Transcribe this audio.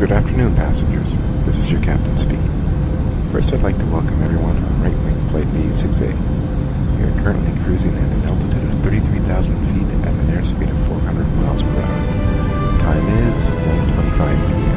Good afternoon, passengers. This is your captain speaking. First, I'd like to welcome everyone on right-wing flight B6A. We are currently cruising at an altitude of 33,000 feet at an airspeed of 400 miles per hour. Time is 1:25 p.m.